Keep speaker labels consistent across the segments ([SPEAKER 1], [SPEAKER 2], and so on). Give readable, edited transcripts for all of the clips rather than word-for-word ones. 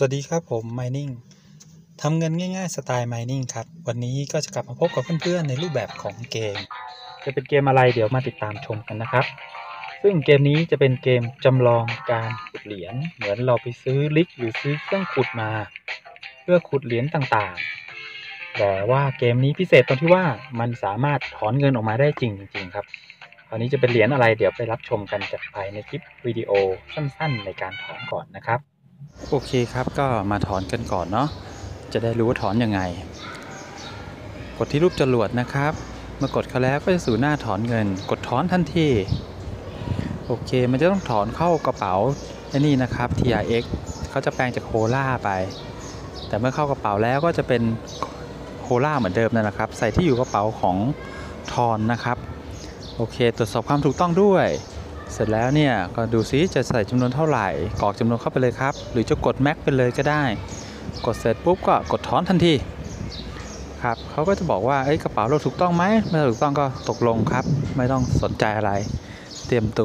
[SPEAKER 1] วัสดีครับผม Mining ทำเงินง่ายๆสไตล์ Mining ครับวันนี้ก็จะกลับมาพบกับเพื่อนๆในรูปแบบของเกมจะเป็นเกมอะไรเดี๋ยวมาติดตามชมกันนะครับซึ่งเกมนี้จะเป็นเกมจำลองการขุดเหรียญเหมือนเราไปซื้อลิกหรือซื้อเครื่องขุดมาเพื่อขุดเหรียญต่างๆแต่ว่าเกมนี้พิเศษตรงที่ว่ามันสามารถถอนเงินออกมาได้จริงๆครับคราวนี้จะเป็นเหรียญอะไรเดี๋ยวไปรับชมกันจากภายในคลิปวิดีโอสั้นๆในการถอนก่อนนะครับโอเคครับก็มาถอนกันก่อนเนาะจะได้รู้ว่าถอนยังไงกดที่รูปจรวดนะครับเมื่อกดเข้าแล้วก็จะสู่หน้าถอนเงินกดถอนทันทีโอเคมันจะต้องถอนเข้ากระเป๋าไอ้นี่นะครับ TRX เขาจะแปลงจากโคล่าไปแต่เมื่อเข้ากระเป๋าแล้วก็จะเป็นโคล่าเหมือนเดิมนั่นแหละครับใส่ที่อยู่กระเป๋าของทอนนะครับโอเคตรวจสอบความถูกต้องด้วยเสร็จแล้วเนี่ยก็ดูซิจะใส่จำนวนเท่าไหร่กรอกจำนวนเข้าไปเลยครับหรือจะกดแม็กไปเลยก็ได้กดเสร็จปุ๊บก็กดถอนทันทีครับเขาก็จะบอกว่ากระเป๋าเราถูกต้องไหมไม่ถูกต้องก็ตกลงครับไม่ต้องสนใจอะไรเตรียมตัว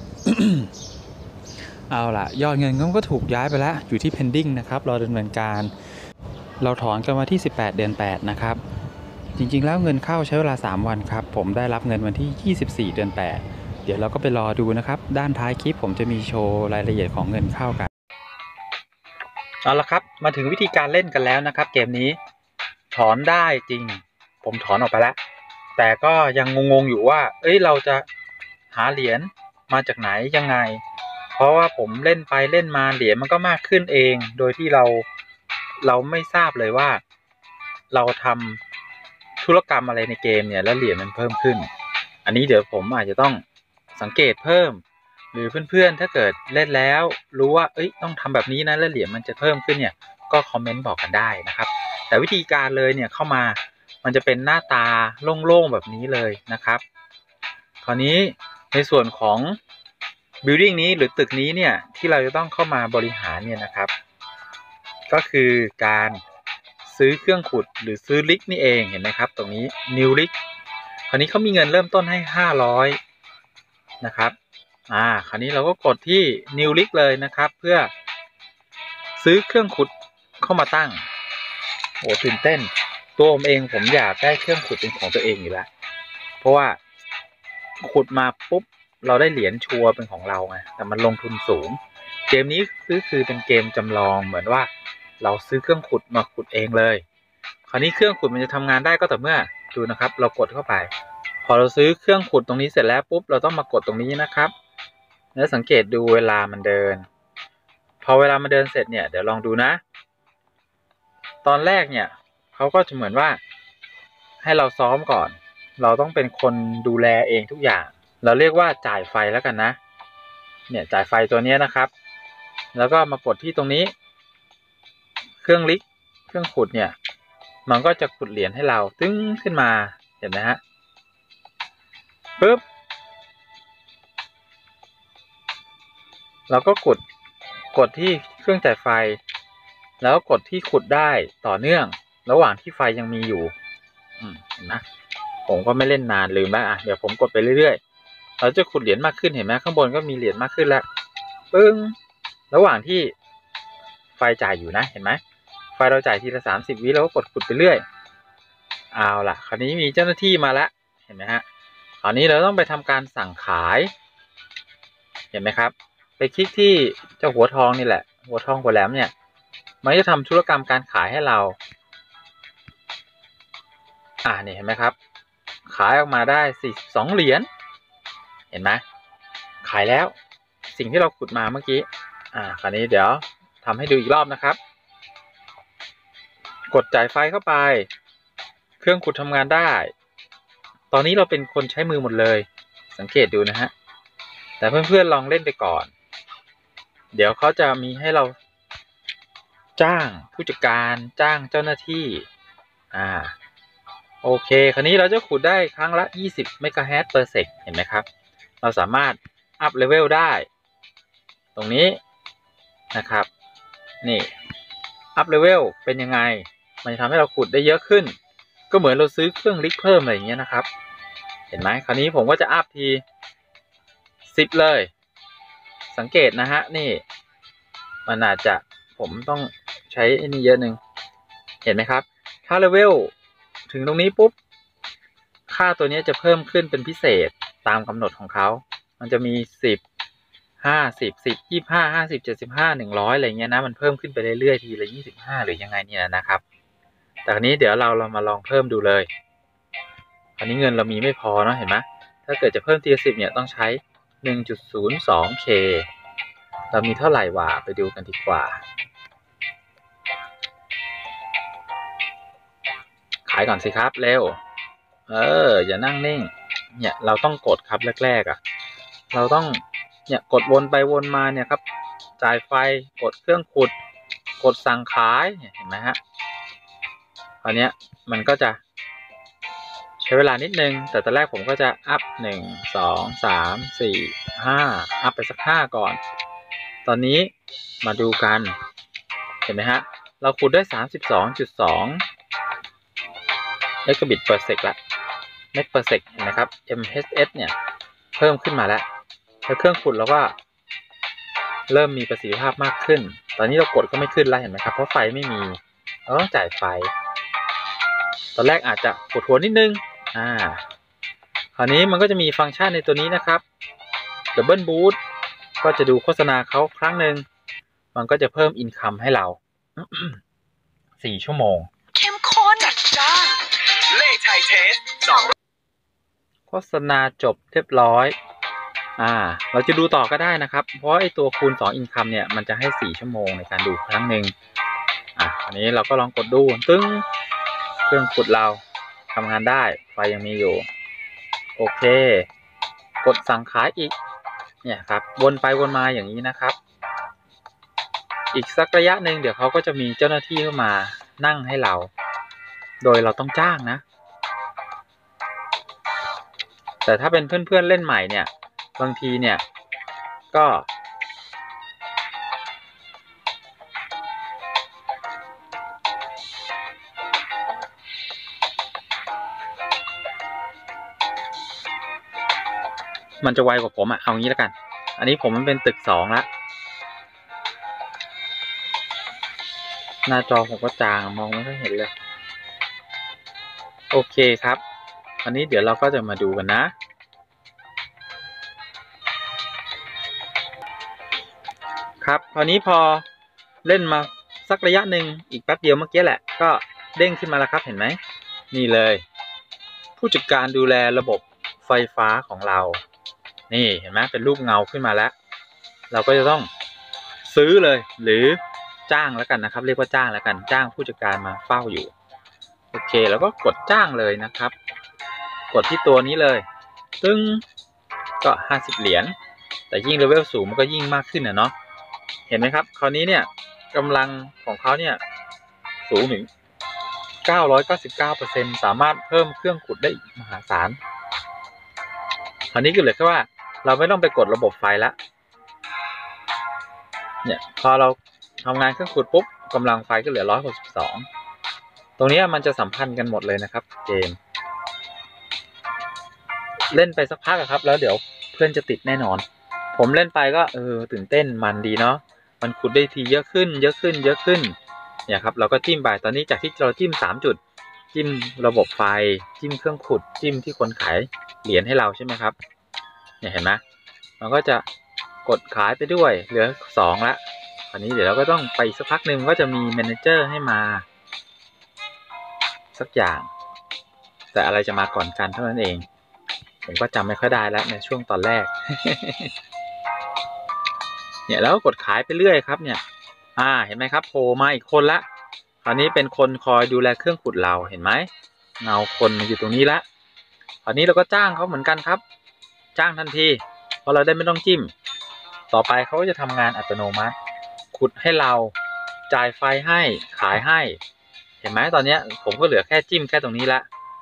[SPEAKER 1] เอาล่ะยอดเงินก็ถูกย้ายไปแล้วอยู่ที่ pending นะครับรอดำเนินการเราถอนกันมาที่18 เดือน 8นะครับจริงๆแล้วเงินเข้าใช้เวลา3วันครับผมได้รับเงินวันที่24 เดือน 8เดี๋ยวเราก็ไปรอดูนะครับด้านท้ายคลิปผมจะมีโชว์รายละเอียดของเงินเข้ากันเอาละครับมาถึงวิธีการเล่นกันแล้วนะครับเกมนี้ถอนได้จริงผมถอนออกไปแล้วแต่ก็ยังงงๆอยู่ว่าเราจะหาเหรียญมาจากไหนยังไงเพราะว่าผมเล่นไปเล่นมาเหรียญมันก็มากขึ้นเองโดยที่เราไม่ทราบเลยว่าเราทำธุรกรรมอะไรในเกมเนี่ยแล้วเหรียญมันเพิ่มขึ้นอันนี้เดี๋ยวผมอาจจะต้องสังเกตเพิ่มหรือเพื่อนๆถ้าเกิดเล่นแล้วรู้ว่าต้องทำแบบนี้นะแล้วเหรียญมันจะเพิ่มขึ้นเนี่ยก็คอมเมนต์บอกกันได้นะครับแต่วิธีการเลยเนี่ยเข้ามามันจะเป็นหน้าตาโล่งๆแบบนี้เลยนะครับคราวนี้ในส่วนของ building นี้หรือตึกนี้เนี่ยที่เราจะต้องเข้ามาบริหารเนี่ยนะครับก็คือการซื้อเครื่องขุดหรือซื้อลิกนี่เองเห็นไหมครับตรงนี้ new rig คราวนี้เขามีเงินเริ่มต้นให้500นะครับคราวนี้เราก็กดที่ new rig เลยนะครับเพื่อซื้อเครื่องขุดเข้ามาตั้งโอ้ตื่นเต้นตัวผมเองผมอยากได้เครื่องขุดเป็นของตัวเองอยู่แล้วเพราะว่าขุดมาปุ๊บเราได้เหรียญชัวร์เป็นของเราไงแต่มันลงทุนสูงเกมนี้คือเป็นเกมจำลองเหมือนว่าเราซื้อเครื่องขุดมาขุดเองเลยคราวนี้เครื่องขุดมันจะทำงานได้ก็ต่อเมื่อดูนะครับเรากดเข้าไปพอเราซื้อเครื่องขุดตรงนี้เสร็จแล้วปุ๊บเราต้องมากดตรงนี้นะครับแล้วสังเกตดูเวลามันเดินพอเวลามันเดินเสร็จเนี่ยเดี๋ยวลองดูนะตอนแรกเนี่ยเขาก็จะเหมือนว่าให้เราซ้อมก่อนเราต้องเป็นคนดูแลเองทุกอย่างเราเรียกว่าจ่ายไฟแล้วกันนะเนี่ยจ่ายไฟตัวนี้นะครับแล้วก็มากดที่ตรงนี้เครื่องลิกเครื่องขุดเนี่ยมันก็จะขุดเหรียญให้เราตึ้งขึ้นมาเห็นไหมฮะปึ๊บเราก็กดที่เครื่องจ่ายไฟแล้วกดที่ขุดได้ต่อเนื่องระหว่างที่ไฟยังมีอยู่เห็นไหมผมก็ไม่เล่นนานลืมแล้วเดี๋ยวผมกดไปเรื่อยๆเราจะขุดเหรียญมากขึ้นเห็นไหมข้างบนก็มีเหรียญมากขึ้นแล้วปึ้งระหว่างที่ไฟจ่ายอยู่นะเห็นไหมไฟเราจ่ายทีละ30 วิเราก็กดขุดไปเรื่อยเอาล่ะคราวนี้มีเจ้าหน้าที่มาแล้วเห็นไหมฮะคราวนี้เราต้องไปทำการสั่งขายเห็นไหมครับไปคลิกที่เจ้าหัวทองนี่แหละหัวทองหัวแหลมเนี่ยมันจะทำธุรกรรมการขายให้เรานี่เห็นไหมครับขายออกมาได้42 เหรียญเห็นไหมขายแล้วสิ่งที่เราขุดมาเมื่อกี้คราวนี้เดี๋ยวทำให้ดูอีกรอบนะครับกดจ่ายไฟเข้าไปเครื่องขุดทำงานได้ตอนนี้เราเป็นคนใช้มือหมดเลยสังเกตดูนะฮะแต่เพื่อนๆลองเล่นไปก่อนเดี๋ยวเขาจะมีให้เราจ้างผู้จัดการจ้างเจ้าหน้าที่โอเคคราวนี้เราจะขุดได้ครั้งละ20 เมกะเฮิรตซ์ per sec เห็นไหมครับเราสามารถอัพเลเวลได้ตรงนี้นะครับนี่อัพเลเวลเป็นยังไงมันจะทำให้เราขุดได้เยอะขึ้นก็เหมือนเราซื้อเครื่องลิกเพิ่มอะไรอย่างเงี้ยนะครับเห็นไหมคราวนี้ผมก็จะอัพที10เลยสังเกตนะฮะนี่มันอาจจะผมต้องใช้ไอ้นี่เยอะหนึ่งเห็นไหมครับถ้าเลเวลถึงตรงนี้ปุ๊บค่าตัวนี้จะเพิ่มขึ้นเป็นพิเศษตามกำหนดของเขามันจะมี10 50 10 25 50 75 100อะไรเงี้ยนะมันเพิ่มขึ้นไปเรื่อยๆทีละ25หรือยังไงเนี่ยนะครับแต่คราวนี้เดี๋ยวเรามาลองเพิ่มดูเลยคราวนี้เงินเรามีไม่พอเนาะเห็นไหมถ้าเกิดจะเพิ่มทีละ10เนี่ยต้องใช้ 1.02K เรามีเท่าไหร่วะไปดูกันดีกว่าขายก่อนสิครับเร็วอย่านั่งนิ่งเนี่ยเราต้องกดครับแรกๆอ่ะเราต้องเนี่ยกดวนไปวนมาเนี่ยครับจ่ายไฟกดเครื่องขุดกดสั่งขายเห็นไหมฮะตอนนี้มันก็จะใช้เวลานิดนึงแต่ตอนแรกผมก็จะอัพ1 2 3 4 5อัพไปสัก5ก่อนตอนนี้มาดูกันเห็นไหมฮะเราขุดได้ 32.2 เมกะบิต per sec ละเมก per sec เห็นไหมครับ mhs เนี่ยเพิ่มขึ้นมาแล้วเครื่องขุดเราก็เริ่มมีประสิทธิภาพมากขึ้นตอนนี้เรากดก็ไม่ขึ้นแล้วเห็นไหมครับเพราะไฟไม่มีเราต้องจ่ายไฟตอนแรกอาจจะปวดหัวนิดนึงคราวนี้มันก็จะมีฟังก์ชันในตัวนี้นะครับ Double Boost ก็จะดูโฆษณาเขาครั้งหนึ่งมันก็จะเพิ่มอินคัมให้เรา 4 ชั่วโมงเข้มข้นจัดจ้านเลขไทยเทสโฆษณาจบเรียบร้อยเราจะดูต่อก็ได้นะครับเพราะไอตัวคูณ2อินคัมเนี่ยมันจะให้4 ชั่วโมงในการดูครั้งหนึ่งอันนี้เราก็ลองกดดูตึ้งเครื่องขุดเราทำงานได้ไฟยังมีอยู่โอเคกดสั่งขายอีกเนี่ยครับวนไปวนมาอย่างนี้นะครับอีกสักระยะหนึ่งเดี๋ยวเขาก็จะมีเจ้าหน้าที่เข้ามานั่งให้เราโดยเราต้องจ้างนะแต่ถ้าเป็นเพื่อนๆเล่นใหม่เนี่ยบางทีเนี่ยก็มันจะไวกว่าผมเอางี้แล้วกันอันนี้ผมมันเป็นตึก2แล้วหน้าจอผมก็จางมองไม่ค่อยเห็นเลยโอเคครับอันนี้เดี๋ยวเราก็จะมาดูกันนะครับคราวนี้พอเล่นมาสักระยะหนึ่งอีกแป๊บเดียวเมื่อกี้แหละก็เด้งขึ้นมาแล้วครับเห็นไหมนี่เลยผู้จัดการดูแลระบบไฟฟ้าของเรานี่เห็นไหมเป็นรูปเงาขึ้นมาแล้วเราก็จะต้องซื้อเลยหรือจ้างแล้วกันนะครับเรียกว่าจ้างแล้วกันจ้างผู้จัดการมาเฝ้าอยู่โอเคแล้วก็กดจ้างเลยนะครับกดที่ตัวนี้เลยตึ้งก็50 เหรียญแต่ยิ่งเลเวลสูงมันก็ยิ่งมากขึ้นเนาะเห็นไหมครับคราวนี้เนี่ยกำลังของเขาเนี่ยสูงถึง 999% สามารถเพิ่มเครื่องขุดได้มหาศาลคราวนี้ก็เหลือแค่ว่าเราไม่ต้องไปกดระบบไฟแล้วเนี่ยพอเราทำงานเครื่องขุดปุ๊บกำลังไฟก็เหลือ162ตรงนี้มันจะสัมพันธ์กันหมดเลยนะครับเกมเล่นไปสักพักครับแล้วเดี๋ยวเพื่อนจะติดแน่นอนผมเล่นไปก็ตื่นเต้นมันดีเนาะมันขุดได้ทีเยอะขึ้นเนี่ยครับเราก็จิ้มไปตอนนี้จากที่เราจิ้ม3 จุดจิ้มระบบไฟจิ้มเครื่องขุดจิ้มที่คนขายเหรียญให้เราใช่ไหมครับเนี่ยเห็นไหมมันก็จะกดขายไปด้วยเหลือ2ละคราวนี้เดี๋ยวเราก็ต้องไปสักพักหนึ่งก็จะมีแมเนเจอร์ให้มาสักอย่างแต่อะไรจะมาก่อนกันเท่านั้นเองผมก็จำไม่ค่อยได้แล้วในช่วงตอนแรก เนี่ยแล้วก็กดขายไปเรื่อยครับเนี่ยเห็นไหมครับโผล่มาอีกคนละคราวนี้เป็นคนคอยดูแลเครื่องขุดเราเห็นไหมเงาคนอยู่ตรงนี้ละคราวนี้เราก็จ้างเขาเหมือนกันครับจ้างทันทีเพราะเราได้ไม่ต้องจิ้มต่อไปเขาก็จะทำงานอัตโนมัติขุดให้เราจ่ายไฟให้ขายให้เห็นไหมตอนนี้ผมก็เหลือแค่จิ้มแค่ตรงนี้ละ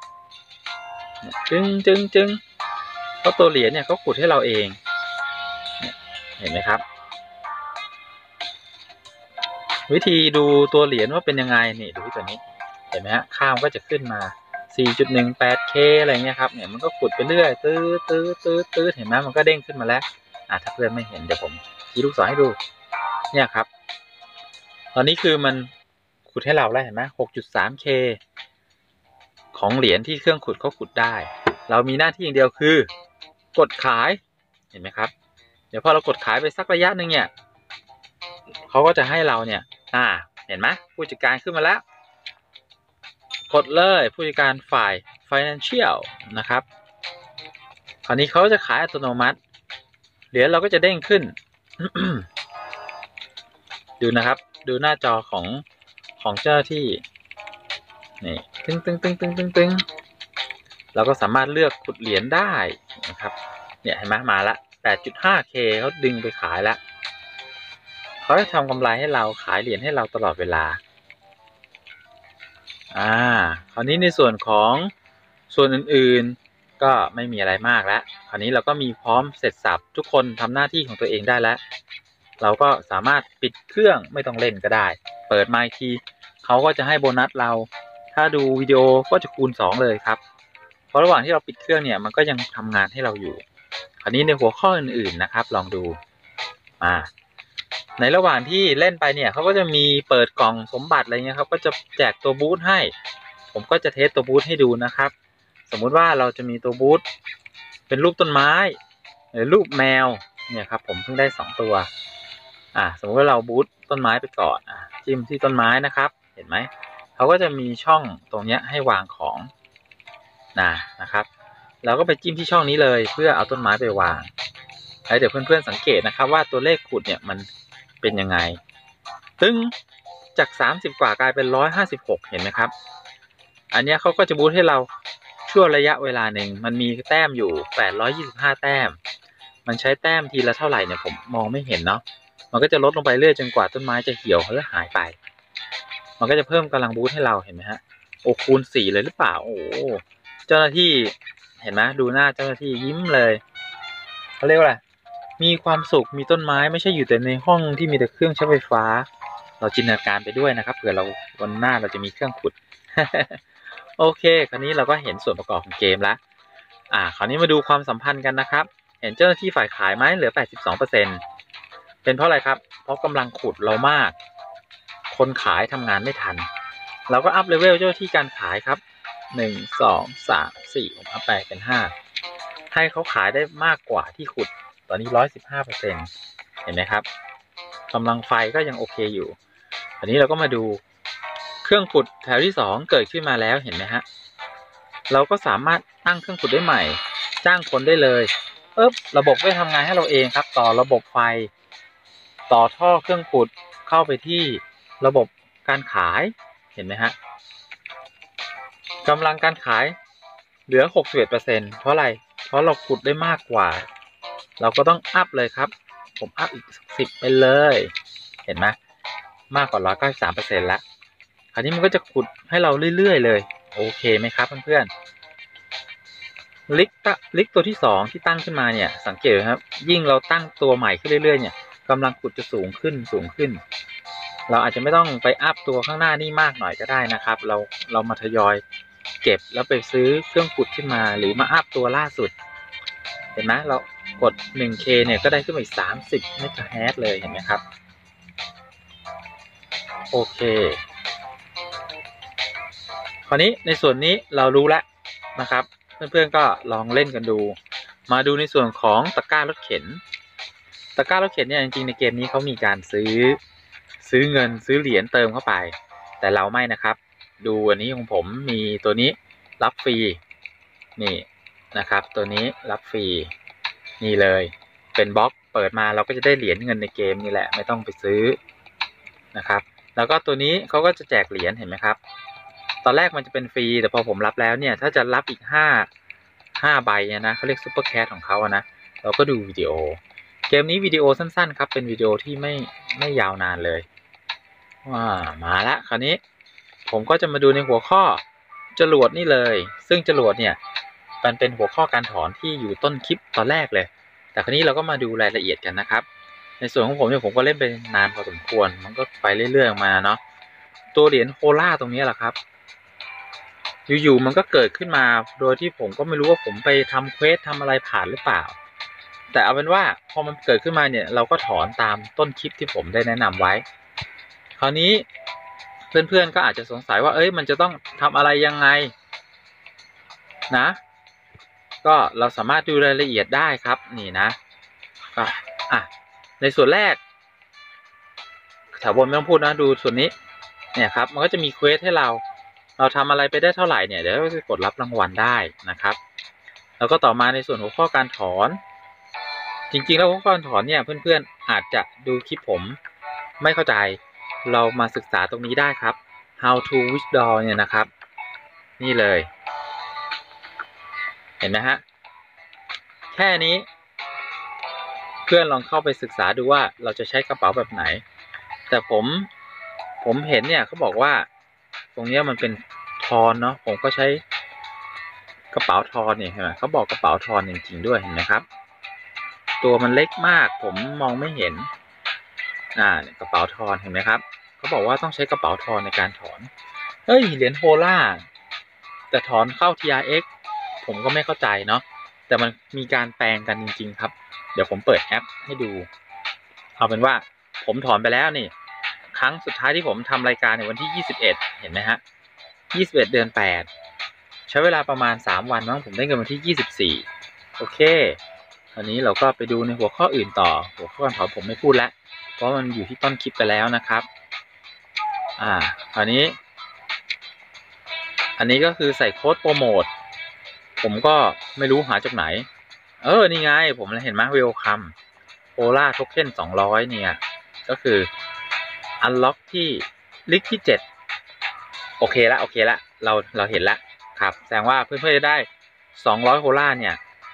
[SPEAKER 1] จึงเพราะตัวเหรียญเนี่ยเขาขุดให้เราเองเห็นไหมครับวิธีดูตัวเหรียญว่าเป็นยังไงนี่ดูที่ตัวนี้เห็นไหมฮะค่ามันก็จะขึ้นมา 4.18K อะไรเงี้ยครับเนี่ยมันก็ขุดไปเรื่อยตื้อเห็นไหมมันก็เด้งขึ้นมาแล้วถ้าเพื่อนไม่เห็นเดี๋ยวผมชี้ลูกศรให้ดูเนี่ยครับตอนนี้คือมันขุดให้เราแล้วเห็นไหม 6.3K ของเหรียญที่เครื่องขุดเขาขุดได้เรามีหน้าที่อย่างเดียวคือกดขายเห็นไหมครับเดี๋ยวพอเรากดขายไปสักระยะหนึ่งเนี่ยเขาก็จะให้เราเนี่ยเห็นไหมผู้จัดการขึ้นมาแล้วกดเลยผู้จัดการฝ่าย Financial นะครับคราวนี้เขาจะขายอัตโนมัติเหรียญเราก็จะเด้งขึ้น ดูนะครับดูหน้าจอของเจ้าหน้าที่นี่ตึงเราก็สามารถเลือกขุดเหรียญได้นะครับเนี่ยเห็นไหมมาละ 8.5K เขาดึงไปขายแล้วเขาจะทำกำไรให้เราขายเหรียญให้เราตลอดเวลาคราวนี้ในส่วนของส่วนอื่นๆก็ไม่มีอะไรมากแล้วคราวนี้เราก็มีพร้อมเสร็จสับทุกคนทำหน้าที่ของตัวเองได้แล้วเราก็สามารถปิดเครื่องไม่ต้องเล่นก็ได้เปิดมาอีกทีเขาก็จะให้โบนัสเราถ้าดูวิดีโอก็จะคูณ2เลยครับเพราะระหว่างที่เราปิดเครื่องเนี่ยมันก็ยังทำงานให้เราอยู่คราวนี้ในหัวข้ออื่นๆนะครับลองดูในระหว่างที่เล่นไปเนี่ยเขาก็จะมีเปิดกล่องสมบัติอะไรเงี้ยครับก็จะแจกตัวบูทให้ผมก็จะเทสตัวบูทให้ดูนะครับสมมุติว่าเราจะมีตัวบูทเป็นรูปต้นไม้หรือรูปแมวเนี่ยครับผมเพิ่งได้2ตัวสมมติว่าเราบูทต้นไม้ไปก่อนจิ้มที่ต้นไม้นะครับเห็นไหมเขาก็จะมีช่องตรงนี้ให้วางของนะครับเราก็ไปจิ้มที่ช่องนี้เลยเพื่อเอาต้นไม้ไปวางแล้วเดี๋ยวเพื่อนๆสังเกตนะครับว่าตัวเลขขุดเนี่ยมันเป็นยังไงตึ้งจาก30กว่ากลายเป็น156เห็นไหมครับอันนี้เขาก็จะบูทให้เราชั่วระยะเวลาหนึ่งมันมีแต้มอยู่825แต้มมันใช้แต้มทีละเท่าไหร่เนี่ยผมมองไม่เห็นเนาะมันก็จะลดลงไปเรื่อยจนกว่าต้นไม้จะเหี่ยวหรือหายไปมันก็จะเพิ่มกำลังบูทให้เราเห็นไหมฮะโอ้คูณ4เลยหรือเปล่าโอ้เจ้าหน้าที่เห็นไหมดูหน้าเจ้าหน้าที่ยิ้มเลยเขาเรียกว่าอะไรมีความสุขมีต้นไม้ไม่ใช่อยู่แต่ในห้องที่มีแต่เครื่องใช้ไฟฟ้าเราจินตนาการไปด้วยนะครับเผื่อเราวันหน้าเราจะมีเครื่องขุด โอเคคราวนี้เราก็เห็นส่วนประกอบของเกมแล้วคราวนี้มาดูความสัมพันธ์กันนะครับเห็นเจ้าหน้าที่ฝ่ายขายไหมเหลือ 82%เป็นเพราะอะไรครับเพราะกำลังขุดเรามากคนขายทำงานไม่ทันเราก็อัพเลเวลเจ้าหน้าที่การขายครับ1 2 3 4ผมอัพไปเป็น5ให้เขาขายได้มากกว่าที่ขุดตอนนี้ 115% เห็นไหมครับกำลังไฟก็ยังโอเคอยู่อันนี้เราก็มาดูเครื่องขุดแถวที่2เกิดขึ้นมาแล้วเห็นไหมฮะเราก็สามารถตั้งเครื่องขุดได้ใหม่จ้างคนได้เลยระบบก็ทำงานให้เราเองครับต่อระบบไฟต่อท่อเครื่องขุดเข้าไปที่ระบบการขายเห็นไหมฮะกำลังการขายเหลือ 61% เพราะอะไรเพราะเราขุดได้มากกว่าเราก็ต้องอัพเลยครับผมอัพอีก10ไปเลยเห็นไหมมากกว่า 193% แล้วคราวนี้มันก็จะขุดให้เราเรื่อยๆเลยโอเคไหมครับเพื่อนๆลิกตัวที่2ที่ตั้งขึ้นมาเนี่ยสังเกตครับยิ่งเราตั้งตัวใหม่ขึ้นเรื่อยๆเนี่ยกำลังขุดจะสูงขึ้นเราอาจจะไม่ต้องไปอัพตัวข้างหน้านี่มากหน่อยก็ได้นะครับเรามาทยอยเก็บแล้วไปซื้อเครื่องขุดขึ้นมาหรือมาอัพตัวล่าสุดเห็นไหมเรากด 1K เนี่ยก็ได้ขึ้นมาอีก30 เมกะเฮิรตซ์เลยเห็นไหมครับโอเคคราวนี้ในส่วนนี้เรารู้แล้วนะครับเพื่อนๆก็ลองเล่นกันดูมาดูในส่วนของตะกร้ารถเข็นเนี่ยจริงๆในเกมนี้เขามีการซื้อเงินซื้อเหรียญเติมเข้าไปแต่เราไม่นะครับดูอันนี้ของผมมีตัวนี้รับฟรีนี่นะครับตัวนี้รับฟรีนี่เลยเป็นบล็อกเปิดมาเราก็จะได้เหรียญเงินในเกมนี่แหละไม่ต้องไปซื้อนะครับแล้วก็ตัวนี้เขาก็จะแจกเหรียญเห็นไหมครับตอนแรกมันจะเป็นฟรีแต่พอผมรับแล้วเนี่ยถ้าจะรับอีก5ใบนะเขาเรียกซุปเปอร์แคชของเขานะเราก็ดูวิดีโอเกมนี้วิดีโอสั้นๆครับเป็นวิดีโอที่ไม่ยาวนานเลยมาละคราวนี้ผมก็จะมาดูในหัวข้อจรวดนี่เลยซึ่งจรวดเนี่ยมันเป็นหัวข้อการถอนที่อยู่ต้นคลิปตอนแรกเลยแต่คราวนี้เราก็มาดูรายละเอียดกันนะครับในส่วนของผมเนี่ยผมก็เล่นไปนานพอสมควรมันก็ไปเรื่อยๆมาเนาะตัวเหรียญโคล่าตรงนี้แหละครับอยู่ๆมันก็เกิดขึ้นมาโดยที่ผมก็ไม่รู้ว่าผมไปทำเควสทำอะไรผ่านหรือเปล่าแต่เอาเป็นว่าพอมันเกิดขึ้นมาเนี่ยเราก็ถอนตามต้นคลิปที่ผมได้แนะนำไว้คราวนี้เพื่อนๆก็อาจจะสงสัยว่ามันจะต้องทำอะไรยังไงนะก็เราสามารถดูรายละเอียดได้ครับนี่นะก็ในส่วนแรกแถวบนไม่ต้องพูดนะดูส่วนนี้เนี่ยครับมันก็จะมีเควสให้เราทำอะไรไปได้เท่าไหร่เนี่ยเดี๋ยวเราจะกดรับรางวัลได้นะครับแล้วก็ต่อมาในส่วนหัวข้อการถอนจริงๆแล้วหัวข้อการถอนเนี่ยเพื่อนๆอาจจะดูคลิปผมไม่เข้าใจเรามาศึกษาตรงนี้ได้ครับ how to withdraw เนี่ยนะครับนี่เลยเห็นไหมฮะแค่นี้เพื่อนลองเข้าไปศึกษาดูว่าเราจะใช้กระเป๋าแบบไหนแต่ผมเห็นเนี่ยเขาบอกว่าตรงนี้มันเป็นทอนเนาะผมก็ใช้กระเป๋าทอนเนี่ยเห็นไหมเขาบอกกระเป๋าทอนจริงๆด้วยเห็นไหมครับตัวมันเล็กมากผมมองไม่เห็นเนี่ยกระเป๋าทอนเห็นไหมครับเขาบอกว่าต้องใช้กระเป๋าทอนในการถอนเหรียญโฮล่าแต่ถอนเข้า TRX ผมก็ไม่เข้าใจเนาะแต่มันมีการแปลงกันจริงๆครับเดี๋ยวผมเปิดแอปให้ดูเอาเป็นว่าผมถอนไปแล้วนี่ครั้งสุดท้ายที่ผมทำรายการในวันที่21เห็นไหมฮะ21เดือน8ใช้เวลาประมาณ3วันมั้งผมได้เงินวันที่24โอเคคราวนี้เราก็ไปดูในหัวข้ออื่นต่อหัวข้อการถอนผมไม่พูดแล้วเพราะมันอยู่ที่ต้นคลิปไปแล้วนะครับคราวนี้อันนี้ก็คือใส่โค้ดโปรโมทผมก็ไม่รู้หาจากไหนนี่ไงผมเห็นไหมเวลคัมโอล่าโทเค็น200เนี่ยก็คืออันล็อกที่ลิกที่7โอเคละเราเห็นละครับแสดงว่าเพื่อนๆจะได้200โฮล่าเนี่ย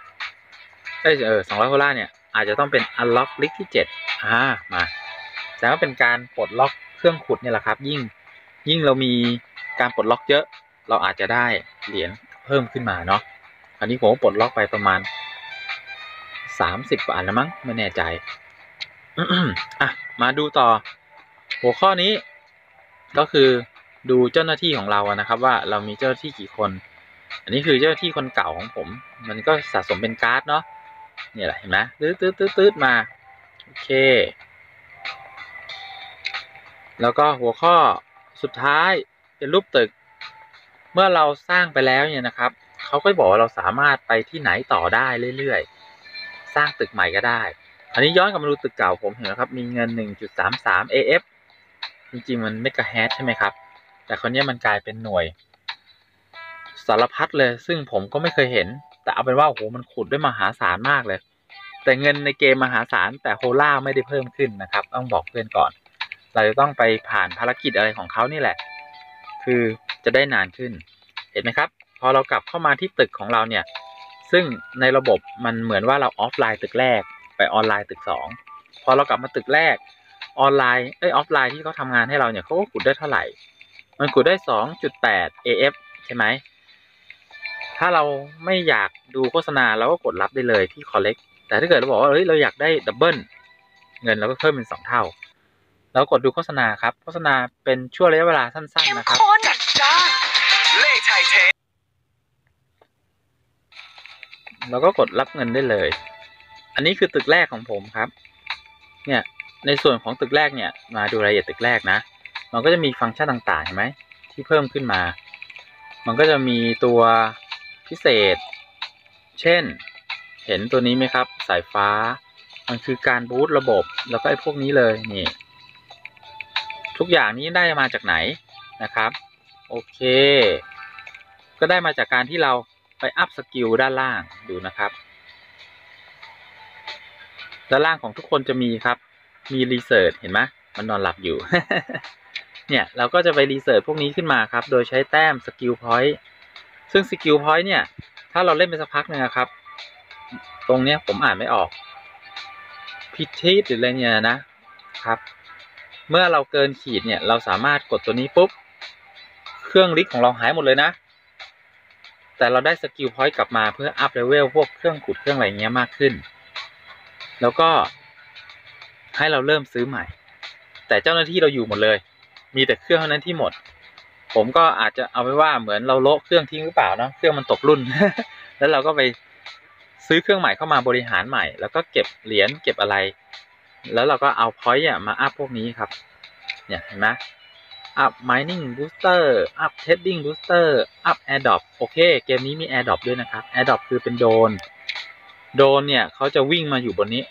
[SPEAKER 1] 200โฮล่าเนี่ยอาจจะต้องเป็นอันล็อกลิกที่7มาแสดงว่าเป็นการปลดล็อกเครื่องขุดเนี่ยแหละครับยิ่งเรามีการปลดล็อกเยอะเราอาจจะได้เหรียญเพิ่มขึ้นมาเนาะอันนี้ผมปลดล็อกไปประมาณ30กว่าอันแล้วมั้งไม่แน่ใจ มาดูต่อหัวข้อนี้ก็คือดูเจ้าหน้าที่ของเรานะครับว่าเรามีเจ้าหน้าที่กี่คนอันนี้คือเจ้าหน้าที่คนเก่าของผมมันก็สะสมเป็นการ์ดเนาะเนี่ยแหละเห็นไหมตืดมาโอเคแล้วก็หัวข้อสุดท้ายเป็นรูปตึกเมื่อเราสร้างไปแล้วเนี่ยนะครับเขาก็บอกว่าเราสามารถไปที่ไหนต่อได้เรื่อยๆสร้างตึกใหม่ก็ได้อันนี้ย้อนกลับมาดูตึกเก่าผมเห็นนะครับมีเงิน 1.33 AF จริงๆมันเมกะแฮชใช่ไหมครับแต่คราวนี้มันกลายเป็นหน่วยสารพัดเลยซึ่งผมก็ไม่เคยเห็นแต่เอาเป็นว่าโอ้โหมันขุดด้วยมหาศาลมากเลยแต่เงินในเกมมหาศาลแต่โฮล่าไม่ได้เพิ่มขึ้นนะครับต้องบอกเพื่อนก่อนเราจะต้องไปผ่านภารกิจอะไรของเขานี่แหละคือจะได้นานขึ้นเห็นไหมครับพอเรากลับเข้ามาที่ตึกของเราเนี่ยซึ่งในระบบมันเหมือนว่าเราออฟไลน์ตึกแรกไปออนไลน์ตึก2พอเรากลับมาตึกแรกออนไลน์ออฟไลน์ที่เขาทำงานให้เราเนี่ยเขาก็ขุดได้เท่าไหร่มันขุดได้ 2.8 AF ใช่ไหมถ้าเราไม่อยากดูโฆษณาเราก็กดรับได้เลยที่ collect แต่ถ้าเกิดเราบอกว่าเราอยากได้ดับเบิลเงินเราก็เพิ่มเป็น2 เท่าแล้วกดดูโฆษณาครับโฆษณาเป็นช่วงระยะเวลาสั้นๆนะครับเราก็กดรับเงินได้เลยอันนี้คือตึกแรกของผมครับเนี่ยในส่วนของตึกแรกเนี่ยมาดูรายละเอียดตึกแรกนะมันก็จะมีฟังก์ชันต่างๆเห็นไหมที่เพิ่มขึ้นมามันก็จะมีตัวพิเศษเช่นเห็นตัวนี้ไหมครับสายฟ้ามันคือการบูตระบบแล้วก็ไอ้พวกนี้เลยนี่ทุกอย่างนี้ได้มาจากไหนนะครับโอเคก็ได้มาจากการที่เราไปอัพสกิลด้านล่างดูนะครับด้านล่างของทุกคนจะมีครับมีรีเสิร์ชเห็นไหมมันนอนหลับอยู่ เนี่ยเราก็จะไปรีเสิร์ชพวกนี้ขึ้นมาครับโดยใช้แต้มสกิลพอยต์ซึ่งสกิลพอยต์เนี่ยถ้าเราเล่นไปสักพักนึงนะครับตรงเนี้ยผมอ่านไม่ออกพิธีหรืออะไรเนี่ยนะครับเมื่อเราเกินขีดเนี่ยเราสามารถกดตัวนี้ปุ๊บเครื่องลิกของเราหายหมดเลยนะแต่เราได้สกิลพอยต์กลับมาเพื่ออัพเลเวลพวกเครื่องขุดเครื่องอะไรเงี้ยมากขึ้นแล้วก็ให้เราเริ่มซื้อใหม่แต่เจ้าหน้าที่เราอยู่หมดเลยมีแต่เครื่องเท่านั้นที่หมดผมก็อาจจะเอาไว้ว่าเหมือนเราโละเครื่องทิ้งหรือเปล่าเนาะเครื่องมันตกรุ่น แล้วเราก็ไปซื้อเครื่องใหม่เข้ามาบริหารใหม่แล้วก็เก็บเหรียญเก็บอะไรแล้วเราก็เอาพอยต์มาอัพพวกนี้ครับเนี่ยเห็นไหม up mining booster up trading booster up airdrop โอเคเกมนี้มี airdrop ด้วยนะครับ airdrop คือเป็นโดรนเนี่ยเขาจะวิ่งมาอยู่บนนี้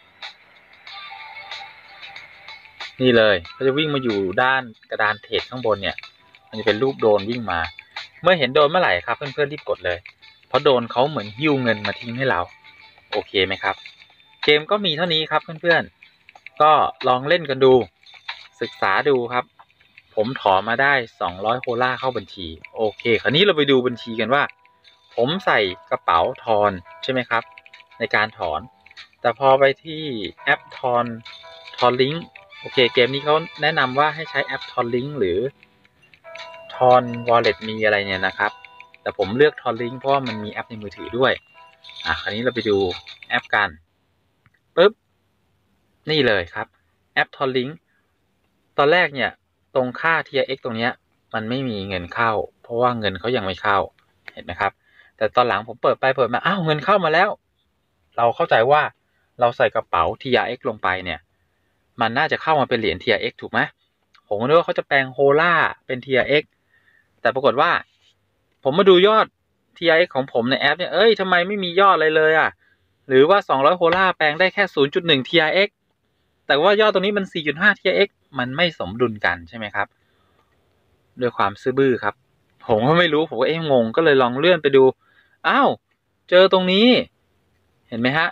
[SPEAKER 1] นี่เลยเขาจะวิ่งมาอยู่ด้านกระดานเทรดข้างบนเนี่ยมันจะเป็นรูปโดรนวิ่งมาเมื่อเห็นโดรนเมื่อไหร่ครับเพื่อนๆรีบกดเลยเพราะโดรนเขาเหมือนหิ้วเงินมาทิ้งให้เราโอเคไหมครับเกมก็มีเท่านี้ครับเพื่อนๆก็ลองเล่นกันดูศึกษาดูครับผมถอนมาได้200โคล่าเข้าบัญชีโอเคคราวนี้เราไปดูบัญชีกันว่าผมใส่กระเป๋าทอนใช่ไหมครับในการถอนแต่พอไปที่แอปทอนลิงก์โอเคเกมนี้เขาแนะนำว่าให้ใช้แอปทอนลิงก์หรือทอน Wallet มีอะไรเนี่ยนะครับแต่ผมเลือกทอนลิงก์เพราะว่ามันมีแอปในมือถือด้วยคราวนี้เราไปดูแอปกันปึ๊บนี่เลยครับแอปทอนลิงก์ตอนแรกเนี่ยตรงค่า TRX ตรงเนี้ยมันไม่มีเงินเข้าเพราะว่าเงินเขายังไม่เข้าเห็นไหมครับแต่ตอนหลังผมเปิดไปเปิดมาอ้าวเงินเข้ามาแล้วเราเข้าใจว่าเราใส่กระเป๋า TRX ลงไปเนี่ยมันน่าจะเข้ามาเป็นเหรียญ TRX ถูกไหมผมก็นึกว่าเขาจะแปลงโฮล่าเป็น TRX แต่ปรากฏว่าผมมาดูยอด TRX ของผมในแอปเนี่ยทำไมไม่มียอดอะไรเลยอ่ะหรือว่า200โฮล่าแปลงได้แค่ 0.1 TRX แต่ว่ายอดตรงนี้มัน 4.5 TRX มันไม่สมดุลกันใช่ไหมครับด้วยความซื่อบื้อครับผมก็ไม่รู้ผมก็งงก็เลยลองเลื่อนไปดูอ้าวเจอตรงนี้เห็นไหมฮะ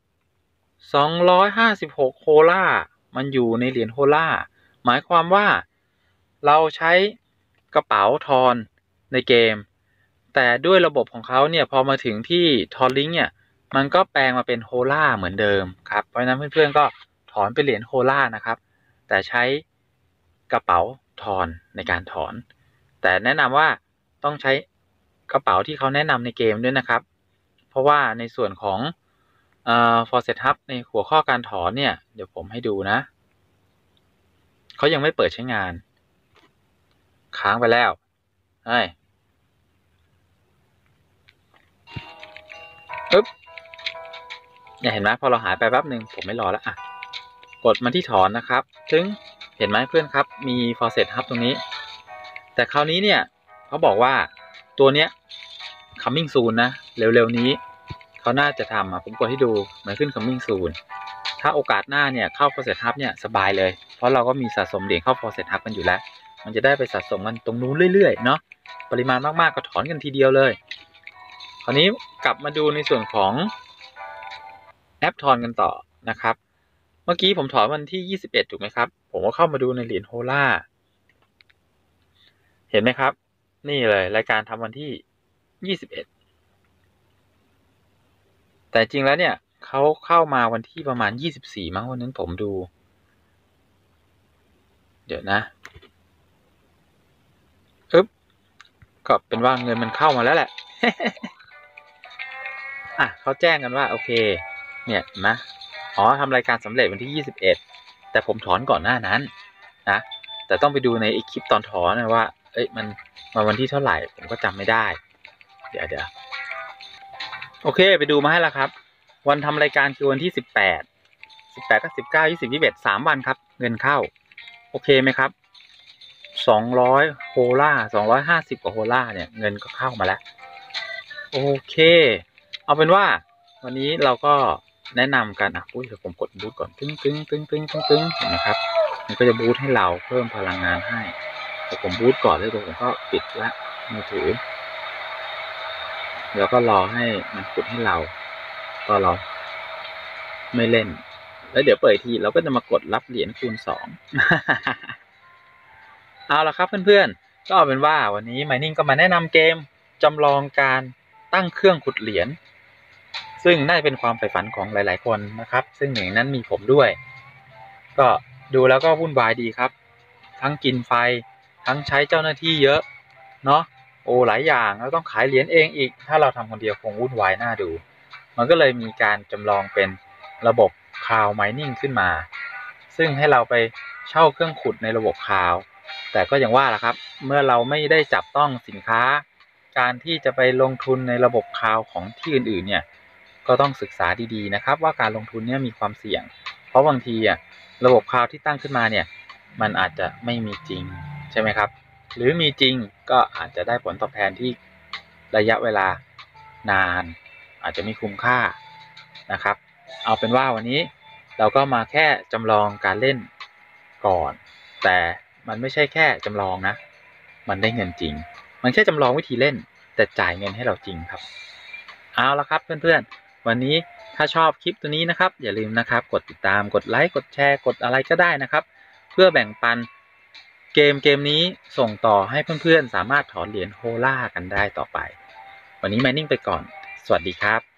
[SPEAKER 1] 256โฮล่ามันอยู่ในเหรียญโฮล่าหมายความว่าเราใช้กระเป๋าทอนในเกมแต่ด้วยระบบของเขาเนี่ยพอมาถึงที่ทอนลิงก์เนี่ยมันก็แปลงมาเป็นโฮล่าเหมือนเดิมครับเพราะฉะนั้นเพื่อนๆก็ถอนเป็นเหรียญโฮล่านะครับแต่ใช้กระเป๋าทอนในการถอนแต่แนะนำว่าต้องใช้กระเป๋าที่เขาแนะนำในเกมด้วยนะครับเพราะว่าในส่วนของFaucet Hub ในหัวข้อการถอนเนี่ยเดี๋ยวผมให้ดูนะเขายังไม่เปิดใช้งานค้างไปแล้วปึ๊บเนี่ยเห็นไหมพอเราหายไปแป๊บหนึ่งผมไม่รอแล้วกดมาที่ถอนนะครับถึงเห็นไหมเพื่อนครับมี Faucet Hub ตรงนี้แต่คราวนี้เนี่ยเขาบอกว่าตัวเนี้ย coming soon นะเร็วๆนี้เขาน่าจะทำผมกดให้ดูมันขึ้น coming soon ถ้าโอกาสหน้าเนี่ยเข้า Faucet Hub เนี่ยสบายเลยเพราะเราก็มีสะสมเหรียญเข้า Faucet Hub กันอยู่แล้วมันจะได้ไปสะสมกันตรงนู้นเรื่อยๆเนาะปริมาณมากๆก็ถอนกันทีเดียวเลยคราวนี้กลับมาดูในส่วนของแอปทอนกันต่อนะครับเมื่อกี้ผมถอนวันที่21ถูกไหมครับผมก็เข้ามาดูในเหรียญโฮล่าเห็นไหมครับนี่เลยรายการทำวันที่21แต่จริงแล้วเนี่ยเขาเข้ามาวันที่ประมาณ24มั้งวันนั้นผมดูเดี๋ยวนะก็เป็นว่าเงินมันเข้ามาแล้วแหละ เขาแจ้งกันว่าโอเคเนี่ยนะทำรายการสำเร็จวันที่21แต่ผมถอนก่อนหน้านั้นนะแต่ต้องไปดูในคลิปตอนถอนนะว่ามันมาวันที่เท่าไหร่ผมก็จำไม่ได้เดี๋ยวโอเคไปดูมาให้แล้วครับวันทำรายการคือวันที่18ก็19 20 21 3วันครับเงินเข้าโอเคไหมครับ200โฮล่า250กว่าโฮล่าเนี่ยเงินก็เข้ามาแล้วโอเคเอาเป็นว่าวันนี้เราก็แนะนำกันเดี๋ยวผมกดบูทก่อนตึ้งเห็นไหมครับมันก็จะบูทให้เราเพิ่มพลังงานให้แต่ผมบูทก่อนแล้วผมก็ปิดละมือถือแล้วก็รอให้มันกดให้เราก็เราไม่เล่นแล้วเดี๋ยวเปิดทีเราก็จะมากดรับเหรียญคูณ2 เอาละครับเพื่อนๆก็เอาเป็นว่าวันนี้ Mining ก็มาแนะนำเกมจำลองการตั้งเครื่องขุดเหรียญซึ่งน่าจะเป็นความใฝ่ฝันของหลายๆคนนะครับซึ่งหนึ่งนั้นมีผมด้วยก็ดูแล้วก็วุ่นวายดีครับทั้งกินไฟทั้งใช้เจ้าหน้าที่เยอะเนาะหลายอย่างแล้วต้องขายเหรียญเองอีกถ้าเราทำคนเดียวคงวุ่นวายน่าดูมันก็เลยมีการจำลองเป็นระบบ Cloud Mining ขึ้นมาซึ่งให้เราไปเช่าเครื่องขุดในระบบ Cloud แต่ก็อย่างว่าล่ะครับเมื่อเราไม่ได้จับต้องสินค้าการที่จะไปลงทุนในระบบคลาวด์ของที่อื่นๆเนี่ยก็ต้องศึกษาดีๆนะครับว่าการลงทุนเนี่ยมีความเสี่ยงเพราะบางทีระบบคลาวด์ที่ตั้งขึ้นมาเนี่ยมันอาจจะไม่มีจริงใช่ไหมครับหรือมีจริงก็อาจจะได้ผลตอบแทนที่ระยะเวลานานอาจจะไม่คุ้มค่านะครับเอาเป็นว่าวันนี้เราก็มาแค่จำลองการเล่นก่อนแต่มันไม่ใช่แค่จำลองนะมันได้เงินจริงมันแค่จำลองวิธีเล่นแต่จ่ายเงินให้เราจริงครับเอาละครับเพื่อนๆวันนี้ถ้าชอบคลิปตัวนี้นะครับอย่าลืมนะครับกดติดตามกดไลค์กดแชร์กดอะไรก็ได้นะครับเพื่อแบ่งปันเกมนี้ส่งต่อให้เพื่อนๆสามารถถอนเหรียญโฮล่ากันได้ต่อไปวันนี้แมนนิ่งไปก่อนสวัสดีครับ